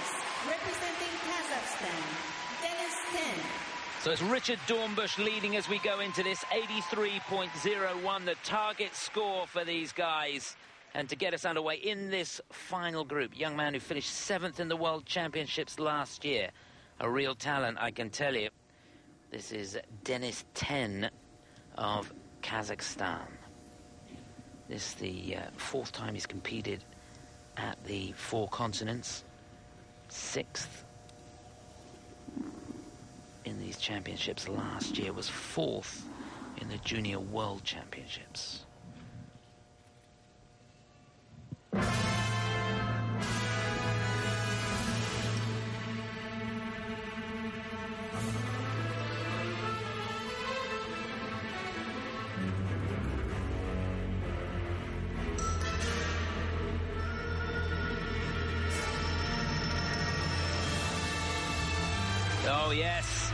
representing Kazakhstan, Denis Ten. So it's Richard Dornbush leading as we go into this, 83.01, the target score for these guys. And to get us underway in this final group, young man who finished 7th in the World Championships last year. A real talent, I can tell you. This is Denis Ten of Kazakhstan. This is the 4th time he's competed at the 4 continents. 6th in these championships last year, was 4th in the Junior World Championships. Oh, yes.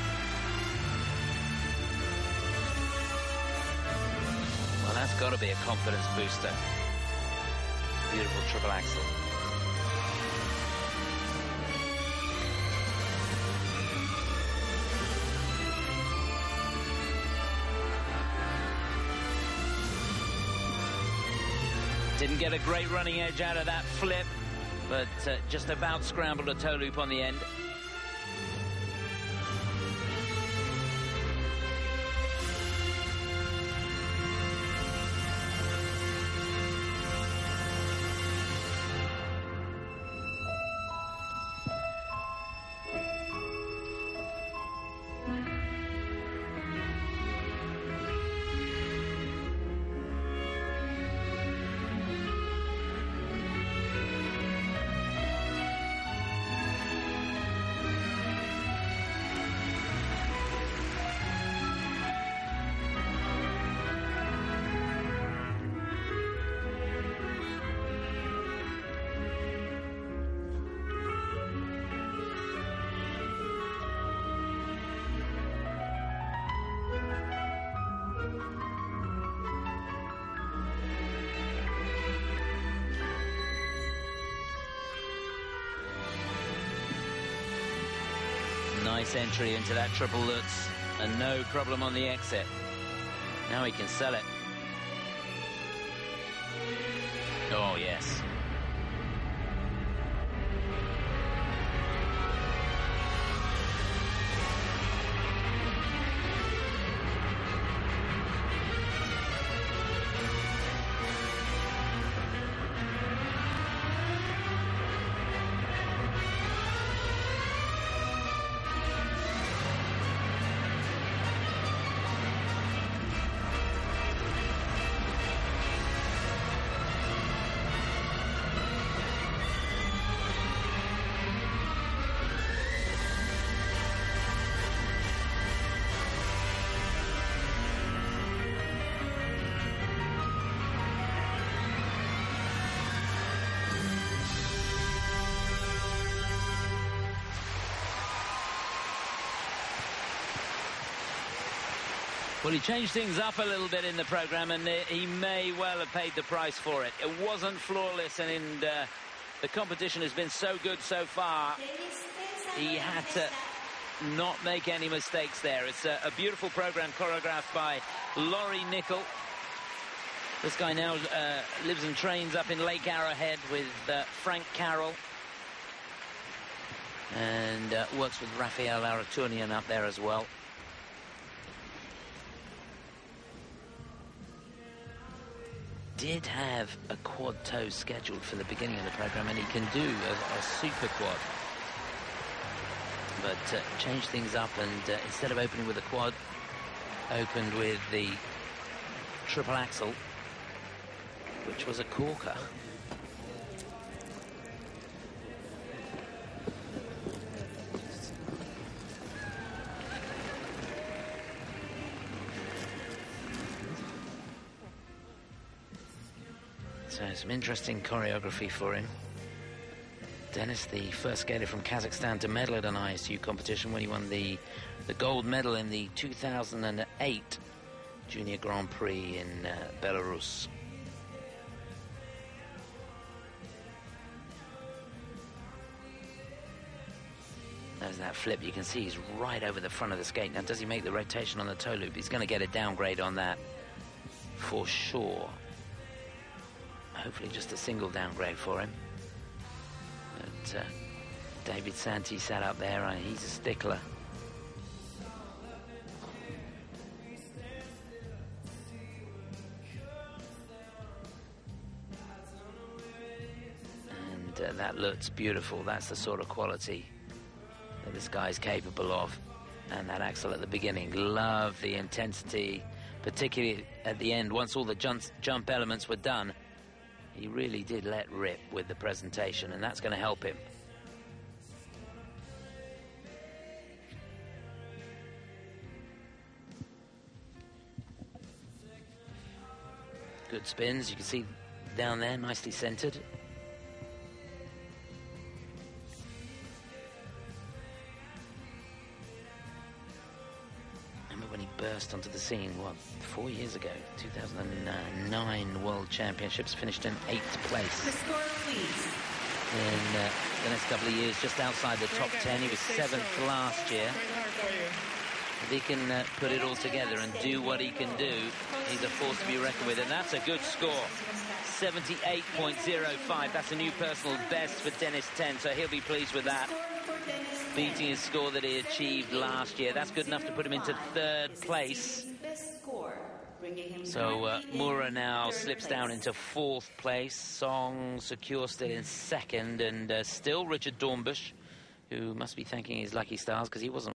Well, that's got to be a confidence booster. Beautiful triple axel. Didn't get a great running edge out of that flip, but just about scrambled a toe loop on the end. Nice entry into that triple Lutz, and no problem on the exit. Now he can sell it. Oh, yes. Well, he changed things up a little bit in the program, and he may well have paid the price for it. It wasn't flawless, and the competition has been so good so far. He had to not make any mistakes there. It's a beautiful program choreographed by Laurie Nickel. This guy now lives and trains up in Lake Arrowhead with Frank Carroll, and works with Raphael Aratunian up there as well. Did have a quad toe scheduled for the beginning of the program, and he can do a super quad. But changed things up, and instead of opening with a quad, opened with the triple axel, which was a corker. So some interesting choreography for him. Denis, the first skater from Kazakhstan to medal at an ISU competition when he won the gold medal in the 2008 Junior Grand Prix in Belarus. There's that flip. You can see he's right over the front of the skate. Now, does he make the rotation on the toe loop? He's going to get a downgrade on that for sure. Hopefully just a single downgrade for him. But David Santee sat up there, and he's a stickler. And that looks beautiful. That's the sort of quality that this guy's capable of. And that axel at the beginning, love the intensity, particularly at the end. Once all the jump elements were done, he really did let rip with the presentation, and that's going to help him. Good spins, you can see down there, nicely centered. When he burst onto the scene, what, 4 years ago, 2009 World Championships, finished in 8th place. The score, please. In the next couple of years, just outside the top 10. He was 7th last year. If he can put it all together and do what he can do, he's a force to be reckoned with, and that's a good score. 78.05. That's a new personal best for Dennis Ten, so he'll be pleased with that. Beating his score that he achieved last year. That's good enough to put him into 3rd place. So Moura now slips down into 4th place. Song secure still in 2nd, and still Richard Dornbush, who must be thanking his lucky stars because he wasn't